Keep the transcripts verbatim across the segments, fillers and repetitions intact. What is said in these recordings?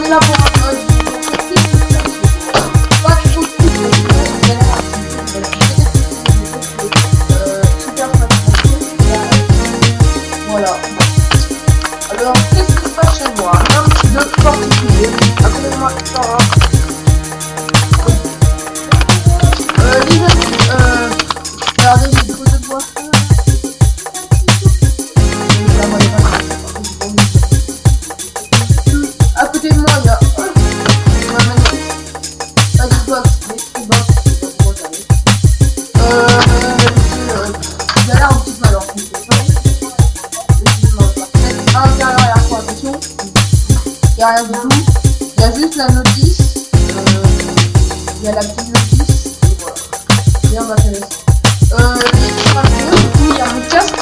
est là pour un mode. Pas trop de voilà. Alors, qu'est-ce qui se passe chez moi? Un petit peu particulier. Après moi, ça va. Euh, les amis, euh, regardez, j'ai des photos de moi. À côté de moi, il y a un magnifique. Pas du box, mais du box. Euh, il a l'air un petit peu alors. À l'intérieur, il y a quoi? Attention. Il n'y a rien du tout. Il y a juste la notice. Euh, il y a la petite notice. Et voilà. Bien intéressant. Euh, les du coup, il y a mon casque.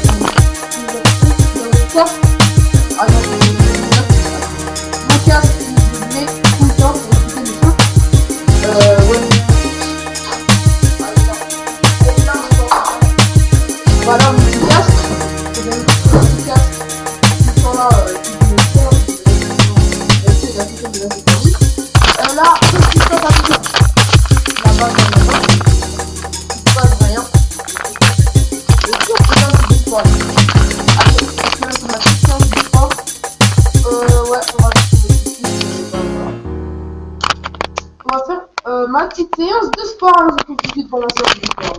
Quoi? Ah non, mon casque, je le mets tout le temps pour écouter les choses. Euh, ouais. Voilà mon petit casque. C'est bien mon petit casque. Tout le temps là, euh, qui me fait, c'est la question de la sécurité. Euh, là, qu'est-ce qui se passe à tout ça? Là-bas, là-bas. Il se passe rien. Et puis, on peut faire des fois. On va faire euh, ma petite séance de sport. Hein, je tout de suite pour ma séance de sport.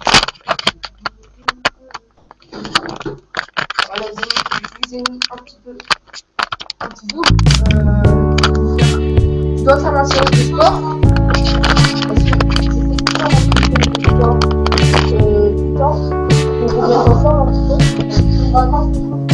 Voilà, j'ai mis un petit peu, un petit peu. Euh, je dois faire ma séance de sport parce que j'ai fait tout ça dans le sport euh, du temps pour remettre en forme un petit peu. Vraiment.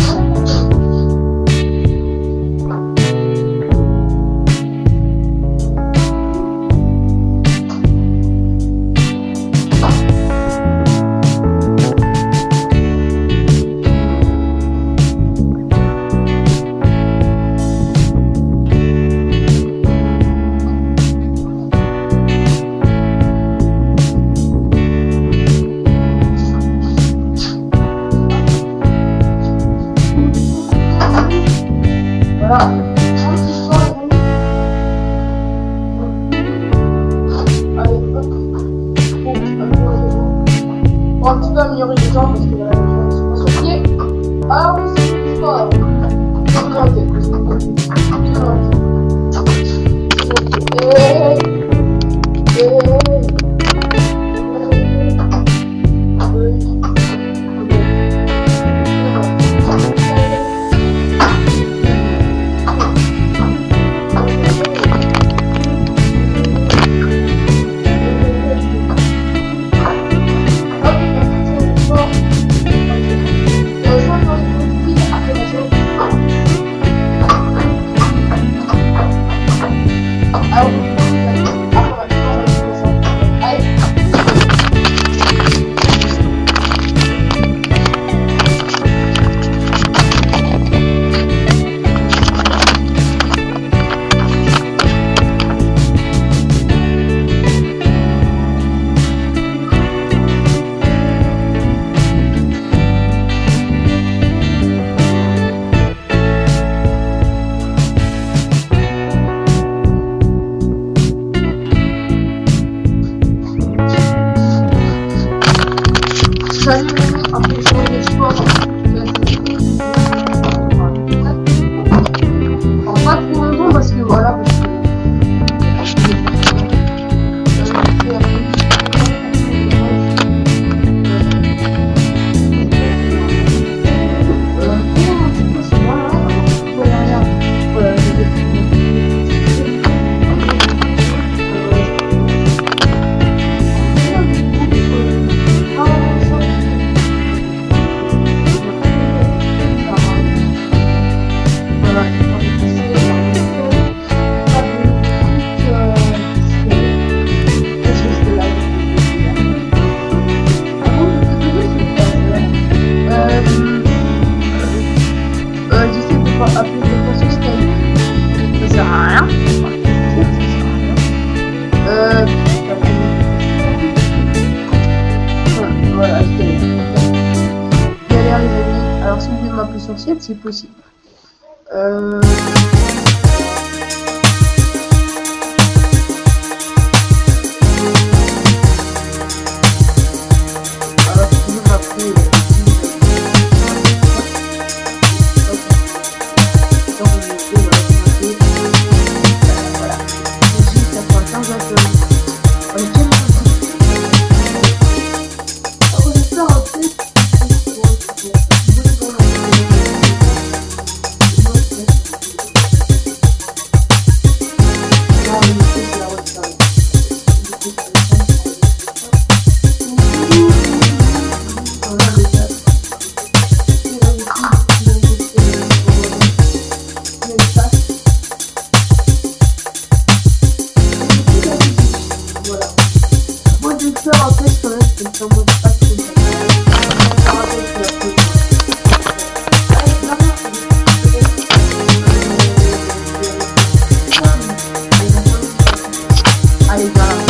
Voilà. Allez, hop. On va un petit peu améliorer les jambes parce que là, les jambes sont sur pied. Alors, c'est du sport. C'est dans la tête. C'est dans la tête. Et... Salut les amis, après je vois les sports. Alors pas trop longtemps parce que voilà. Parce que... sorcière, c'est possible. Euh... Allez, voilà.